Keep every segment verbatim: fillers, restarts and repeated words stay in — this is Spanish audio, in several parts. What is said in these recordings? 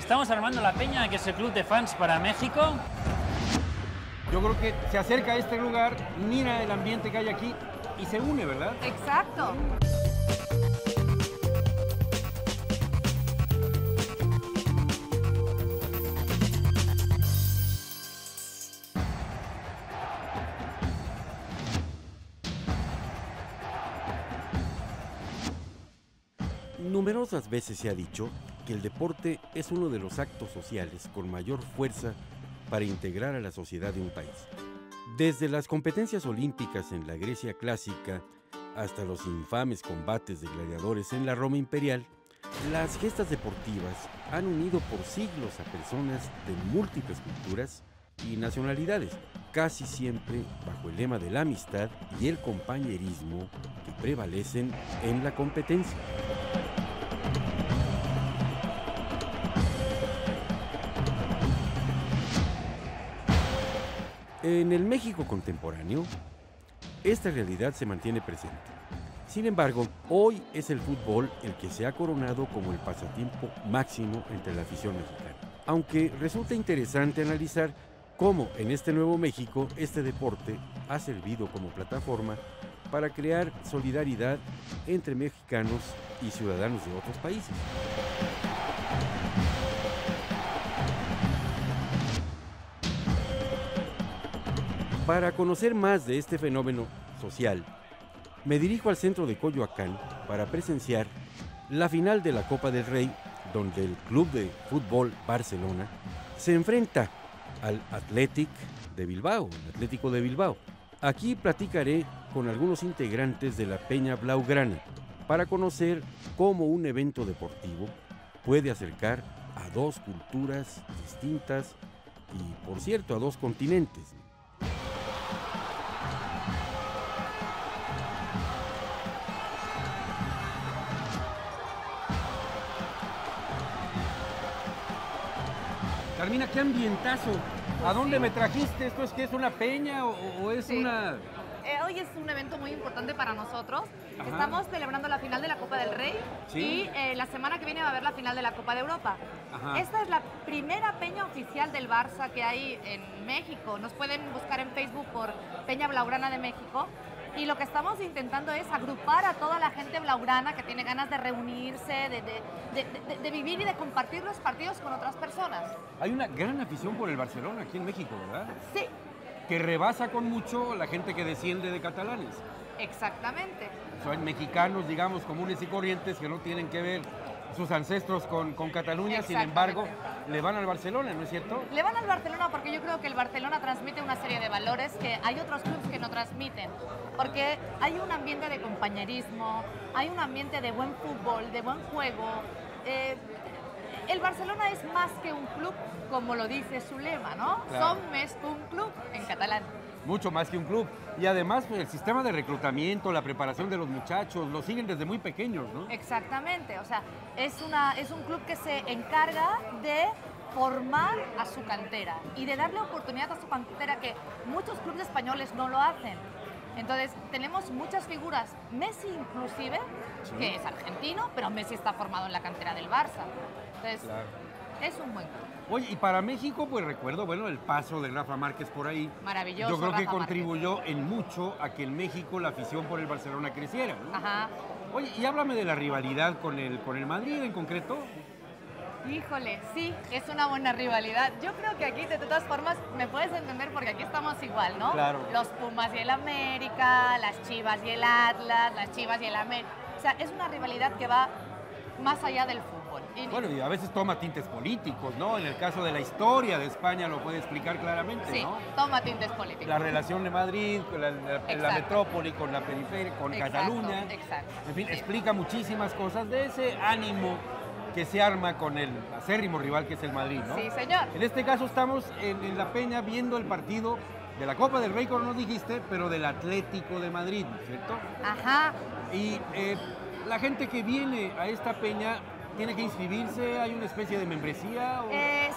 estamos armando la Peña, que es el club de fans para México. Yo creo que se acerca a este lugar, mira el ambiente que hay aquí y se une, ¿verdad? Exacto. Numerosas veces se ha dicho que el deporte es uno de los actos sociales con mayor fuerza para integrar a la sociedad de un país. Desde las competencias olímpicas en la Grecia clásica hasta los infames combates de gladiadores en la Roma imperial, las gestas deportivas han unido por siglos a personas de múltiples culturas y nacionalidades, casi siempre bajo el lema de la amistad y el compañerismo que prevalecen en la competencia. En el México contemporáneo, esta realidad se mantiene presente. Sin embargo, hoy es el fútbol el que se ha coronado como el pasatiempo máximo entre la afición mexicana. Aunque resulta interesante analizar cómo en este nuevo México este deporte ha servido como plataforma para crear solidaridad entre mexicanos y ciudadanos de otros países. Para conocer más de este fenómeno social, me dirijo al centro de Coyoacán para presenciar la final de la Copa del Rey, donde el Club de Fútbol Barcelona se enfrenta al Athletic de Bilbao, el Atlético de Bilbao. Aquí platicaré con algunos integrantes de la Peña Blaugrana para conocer cómo un evento deportivo puede acercar a dos culturas distintas y, por cierto, a dos continentes. Carmina, qué ambientazo. ¿A dónde me trajiste? ¿Esto es que es una peña o, o es Sí. una...? Eh, hoy es un evento muy importante para nosotros. Ajá. Estamos celebrando la final de la Copa del Rey Sí. y eh, la semana que viene va a haber la final de la Copa de Europa. Ajá. Esta es la primera peña oficial del Barça que hay en México. Nos pueden buscar en Facebook por Peña Blaugrana de México. Y lo que estamos intentando es agrupar a toda la gente blaugrana que tiene ganas de reunirse, de, de, de, de, de vivir y de compartir los partidos con otras personas. Hay una gran afición por el Barcelona aquí en México, ¿verdad? Sí, Que rebasa con mucho la gente que desciende de catalanes. exactamente. Son mexicanos, digamos, comunes y corrientes que no tienen que ver sus ancestros con, con Cataluña, sin embargo, le van al Barcelona, ¿no es cierto? Le van al Barcelona porque yo creo que el Barcelona transmite una serie de valores que hay otros clubes que no transmiten. Porque hay un ambiente de compañerismo, hay un ambiente de buen fútbol, de buen juego. Eh, el Barcelona es más que un club, como lo dice su lema, ¿no? Claro. Som més que un club, en catalán. Mucho más que un club. Y además, pues, el sistema de reclutamiento, la preparación de los muchachos, lo siguen desde muy pequeños, ¿no? Exactamente, o sea, es, una, es un club que se encarga de formar a su cantera y de darle oportunidad a su cantera que muchos clubes españoles no lo hacen. Entonces, tenemos muchas figuras, Messi inclusive, Sí. que es argentino, pero Messi está formado en la cantera del Barça. Entonces, Claro. es un buen club. Oye, y para México, pues recuerdo, bueno, el paso de Rafa Márquez por ahí. Maravilloso, Yo creo que Rafa contribuyó en mucho a que en México la afición por el Barcelona creciera, ¿no? Ajá. Oye, y háblame de la rivalidad con el, con el Madrid en concreto. Híjole, sí, es una buena rivalidad. Yo creo que aquí, de todas formas, me puedes entender porque aquí estamos igual, ¿no? Claro. Los Pumas y el América, las Chivas y el Atlas, las Chivas y el América. O sea, es una rivalidad que va más allá del fútbol. Y- Bueno, y a veces toma tintes políticos, ¿no? En el caso de la historia de España lo puede explicar claramente, sí, ¿no? toma tintes políticos. La relación de Madrid, con la, la- la Exacto. metrópoli, con la periferia, con Exacto, Cataluña. exacto. En fin, Sí. explica muchísimas cosas de ese ánimo que se arma con el acérrimo rival que es el Madrid, ¿no? Sí, señor. En este caso estamos en, en La Peña viendo el partido de la Copa del Rey, como nos dijiste, pero del Atlético de Madrid, ¿no es cierto? Ajá. Y eh, la gente que viene a esta peña tiene que inscribirse, hay una especie de membresía. O... Eh,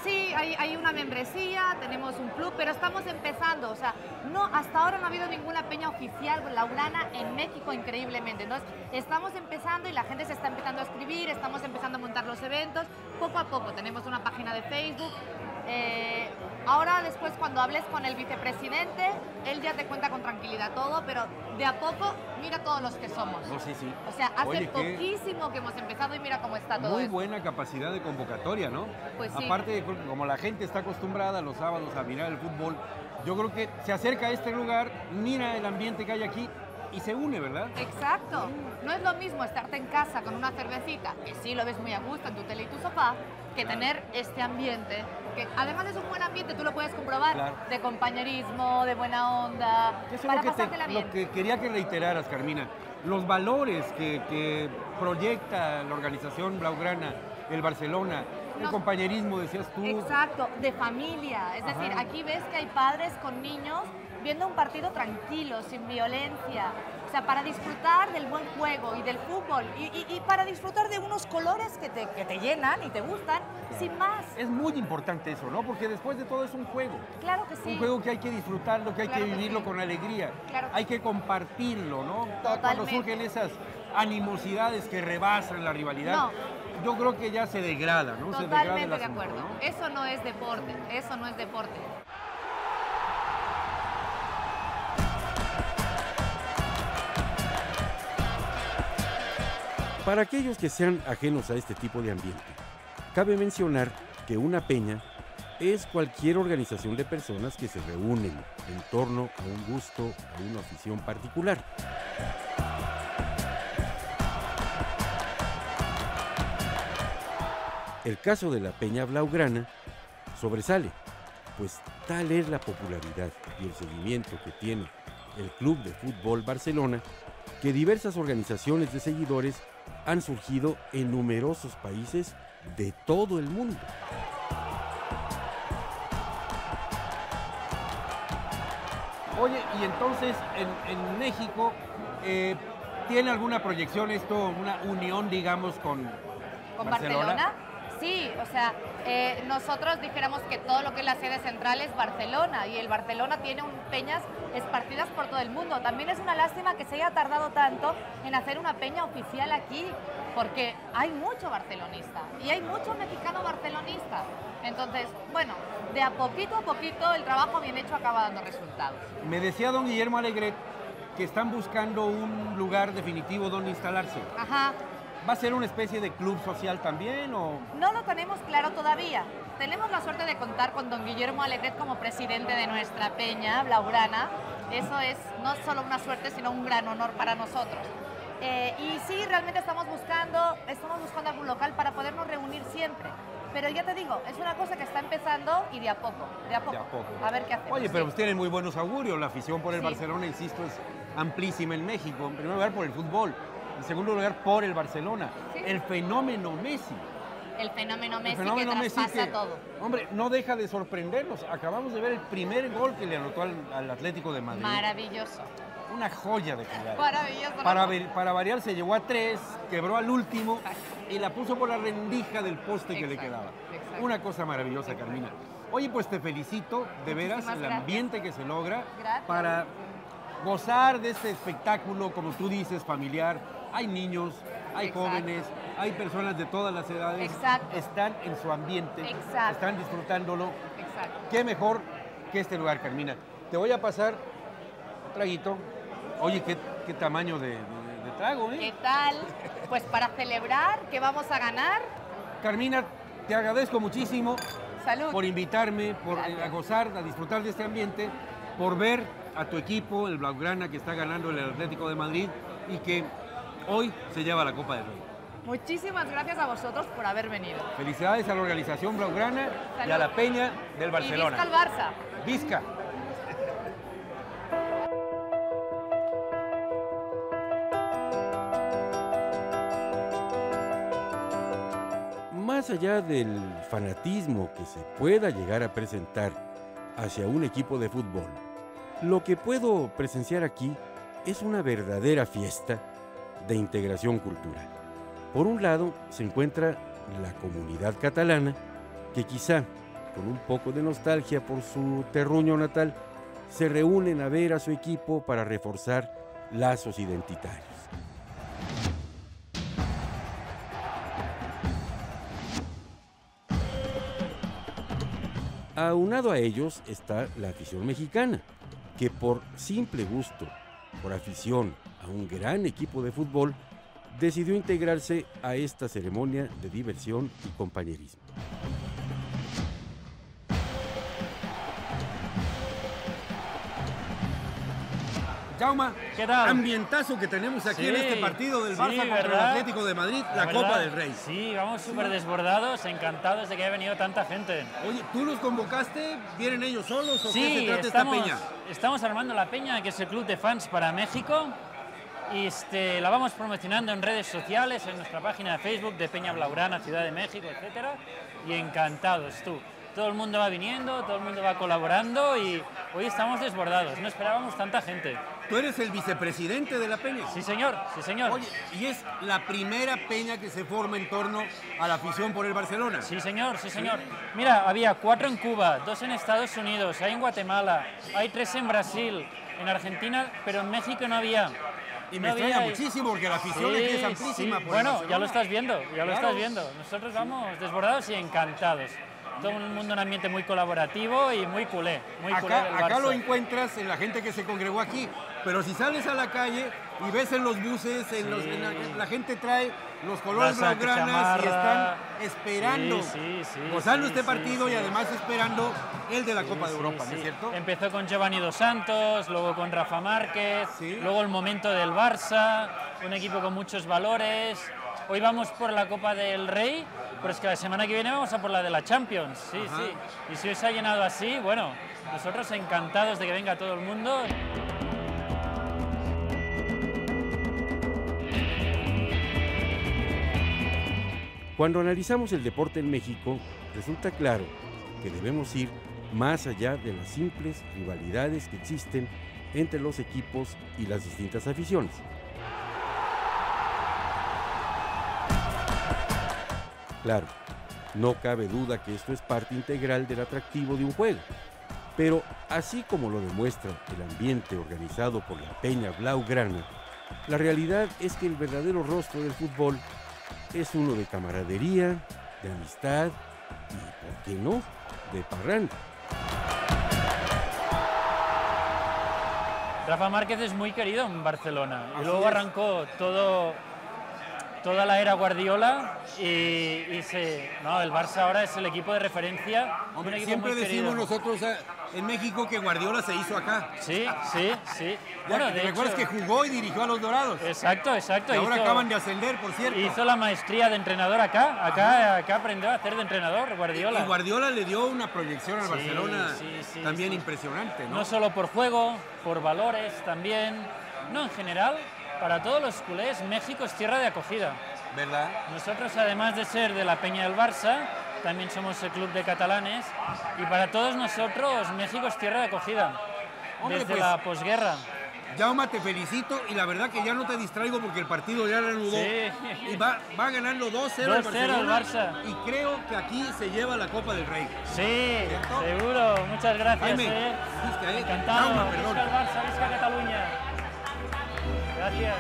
sí, hay, hay una membresía, tenemos un club, pero estamos empezando. O sea, no, hasta ahora no ha habido ninguna peña oficial blaugrana en México, increíblemente. Entonces, estamos empezando y la gente se está empezando a escribir, estamos empezando a montar los eventos. Poco a poco, tenemos una página de Facebook. Eh, ahora, después, cuando hables con el vicepresidente, él ya te cuenta con tranquilidad todo, pero de a poco, mira todos los que somos. No, sí, sí. O sea, hace Oye, qué- poquísimo que hemos empezado y mira cómo está todo Muy esto. buena capacidad de convocatoria, ¿no? Pues sí. Aparte, creo que como la gente está acostumbrada los sábados a mirar el fútbol, yo creo que se acerca a este lugar, mira el ambiente que hay aquí y se une, ¿verdad? Exacto. No es lo mismo estarte en casa con una cervecita, que sí lo ves muy a gusto en tu tele y tu sofá, que tener este ambiente, que además es un buen ambiente, tú lo puedes comprobar, Claro. de compañerismo, de buena onda, Eso es para lo que, te- pasártela bien. lo que quería que reiteraras, Carmina. Los valores que, que proyecta la organización blaugrana, el Barcelona, el Nos- compañerismo, decías tú. Exacto, de familia. Es decir, Ajá. aquí ves que hay padres con niños viendo un partido tranquilo, sin violencia. O sea, para disfrutar del buen juego y del fútbol y, y- y para disfrutar de unos colores que te, que te llenan y te gustan, sin más. Es muy importante eso, ¿no? Porque después de todo es un juego. Claro que sí. Un juego que hay que disfrutarlo, que hay Claro que que vivirlo sí. con alegría. Claro que hay que compartirlo, ¿no? Cuando Totalmente. surgen esas animosidades que rebasan la rivalidad, No. yo creo que ya se degrada, ¿no? se degrada el Totalmente de asunto, acuerdo. ¿no? Eso no es deporte, eso no es deporte. Para aquellos que sean ajenos a este tipo de ambiente, cabe mencionar que una peña es cualquier organización de personas que se reúnen en torno a un gusto o una afición particular. El caso de la Peña Blaugrana sobresale, pues tal es la popularidad y el seguimiento que tiene el Club de Fútbol Barcelona, que diversas organizaciones de seguidores han surgido en numerosos países de todo el mundo. Oye, y entonces en, en México, eh, ¿tiene alguna proyección esto, una unión, digamos, con, ¿Con Barcelona? Sí, o sea, eh, nosotros dijéramos que todo lo que es la sede central es Barcelona y el Barcelona tiene un, peñas esparcidas por todo el mundo. También es una lástima que se haya tardado tanto en hacer una peña oficial aquí, porque hay mucho barcelonista y hay mucho mexicano barcelonista. Entonces, bueno, de a poquito a poquito el trabajo bien hecho acaba dando resultados. Me decía don Guillermo Alegret que están buscando un lugar definitivo donde instalarse. Ajá. ¿Va a ser una especie de club social también o...? No lo tenemos claro todavía. Tenemos la suerte de contar con don Guillermo Alegret como presidente de nuestra peña blaugrana. Eso es no solo una suerte, sino un gran honor para nosotros. Eh, y sí, realmente estamos buscando, estamos buscando algún local para podernos reunir siempre. Pero ya te digo, es una cosa que está empezando y de a poco, de a poco. De a poco. A ver qué hacemos. Oye, pero sí. pues tienen muy buenos augurios. La afición por el Sí. Barcelona, insisto, es amplísima en México. En primer lugar por el fútbol. En segundo lugar por el Barcelona. Sí. El fenómeno Messi. El fenómeno Messi el fenómeno que Messi traspasa que, todo. hombre, no deja de sorprendernos. Acabamos de ver el primer gol que le anotó al, al Atlético de Madrid. Maravilloso. Una joya de jugada. Maravilloso. Para, ¿no? ver- para variar se llevó a tres, quebró al último y la puso por la rendija del poste que le Exacto, quedaba. exacto. Una cosa maravillosa, Carmina. Oye, pues te felicito, de veras, Muchísimas el gracias. ambiente que se logra Gracias. para gozar de este espectáculo, como tú dices, familiar. Hay niños, hay Exacto. jóvenes, hay personas de todas las edades. Exacto. Están en su ambiente, Exacto. están disfrutándolo. Exacto. Qué mejor que este lugar, Carmina. Te voy a pasar un traguito. Oye, qué, qué tamaño de, de- de trago, ¿eh? ¿Qué tal? Pues para celebrar que vamos a ganar, Carmina, te agradezco muchísimo salud. por invitarme, por eh, Gracias. a gozar, a disfrutar de este ambiente, por ver a tu equipo, el Blaugrana, que está ganando el Atlético de Madrid y que hoy se lleva la Copa del Rey. Muchísimas gracias a vosotros por haber venido. Felicidades a la organización Blaugrana y Salud. a la Peña del Y Barcelona. visca el Barça. Vizca. Más allá del fanatismo que se pueda llegar a presentar hacia un equipo de fútbol, lo que puedo presenciar aquí es una verdadera fiesta de integración cultural. Por un lado se encuentra la comunidad catalana, que quizá con un poco de nostalgia por su terruño natal, se reúnen a ver a su equipo para reforzar lazos identitarios. Aunado a ellos está la afición mexicana, que por simple gusto, por afición a un gran equipo de fútbol, decidió integrarse a esta ceremonia de diversión y compañerismo. Jauma, ¿qué tal? Ambientazo que tenemos aquí Sí, en este partido del sí, Barça contra ¿verdad? el Atlético de Madrid, la, La Copa verdad, del Rey. Sí, vamos súper desbordados, encantados de que haya venido tanta gente. Oye, ¿tú los convocaste? ¿Vienen ellos solos o qué Sí, se trata estamos, esta peña? estamos armando la peña, que es el club de fans para México. Y este, la vamos promocionando en redes sociales, en nuestra página de Facebook de Peña Blaugrana, Ciudad de México, etcétera. Y encantados, tú. Todo el mundo va viniendo, todo el mundo va colaborando y hoy estamos desbordados. No esperábamos tanta gente. Tú eres el vicepresidente de la peña. Sí, señor, sí, señor. Oye, y es la primera peña que se forma en torno a la afición por el Barcelona. Sí, señor, sí, señor. Mira, había cuatro en Cuba, dos en Estados Unidos, hay en Guatemala, hay tres en Brasil, en Argentina, pero en México no había. Y me No extraña había- muchísimo porque la afición aquí es amplísima. sí. por el Bueno, ya Barcelona. lo estás viendo, ya lo Claro. estás viendo. Nosotros vamos desbordados y encantados. Todo el mundo un ambiente muy colaborativo y muy culé, muy culé del Acá, acá Barça. lo encuentras en la gente que se congregó aquí, pero si sales a la calle y ves en los buses, en los, en la, la gente trae los colores Barça, blaugranas y chamarra. están esperando, Sí, sí, sí, gozando sí, este sí, partido sí. y además esperando el de la Copa de Sí, Europa, sí. ¿no es cierto? Empezó con Giovanni Dos Santos, luego con Rafa Márquez, Sí. luego el momento del Barça, un equipo con muchos valores. Hoy vamos por la Copa del Rey, pero es que la semana que viene vamos a por la de la Champions. Sí, Ajá. sí. Y si hoy se ha llenado así, bueno, nosotros encantados de que venga todo el mundo. Cuando analizamos el deporte en México, resulta claro que debemos ir más allá de las simples rivalidades que existen entre los equipos y las distintas aficiones. Claro, no cabe duda que esto es parte integral del atractivo de un juego, pero así como lo demuestra el ambiente organizado por la Peña Blaugrana, la realidad es que el verdadero rostro del fútbol es uno de camaradería, de amistad y, ¿por qué no?, de parranda. Rafa Márquez es muy querido en Barcelona y Así luego es. arrancó todo, toda la era Guardiola y, y se, no, el Barça ahora es el equipo de referencia. un Hombre, equipo siempre muy decimos querido. nosotros eh, en México que Guardiola se hizo acá. Sí, sí, sí. Ya, Bueno, ¿te de recuerdas hecho- que jugó y dirigió a los Dorados? Exacto, exacto. Y ahora hizo, acaban de ascender, por cierto. hizo la maestría de entrenador acá, acá, acá aprendió a hacer de entrenador Guardiola. Y Guardiola le dio una proyección al Sí, Barcelona sí, sí, también sí. impresionante, ¿no? No solo por juego, por valores también. No, en general, para todos los culés, México es tierra de acogida. ¿Verdad? Nosotros, además de ser de la Peña del Barça, también somos el club de catalanes y para todos nosotros México es tierra de acogida. Hombre, Desde pues, la posguerra. Jauma, te felicito y la verdad que ya no te distraigo porque el partido ya reanudó. Sí. Y va, va ganando dos cero el dos cero el Barcelona. Barça. Y creo que aquí se lleva la Copa del Rey. Sí, ¿Cierto? seguro. Muchas gracias. Jaime, eh. visca, eh. Encantado. Jauma, perdón. Visca el Barça, visca Cataluña. Gracias.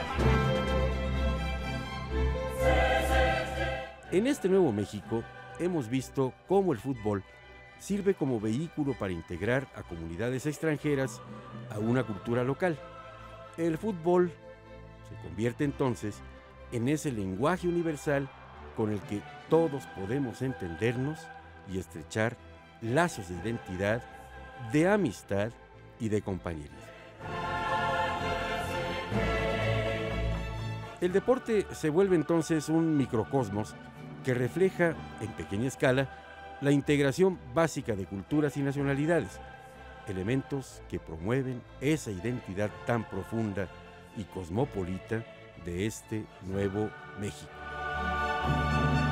En este Nuevo México hemos visto cómo el fútbol sirve como vehículo para integrar a comunidades extranjeras a una cultura local. El fútbol se convierte entonces en ese lenguaje universal con el que todos podemos entendernos y estrechar lazos de identidad, de amistad y de compañerismo. El deporte se vuelve entonces un microcosmos que refleja, en pequeña escala, la integración básica de culturas y nacionalidades, elementos que promueven esa identidad tan profunda y cosmopolita de este Nuevo México.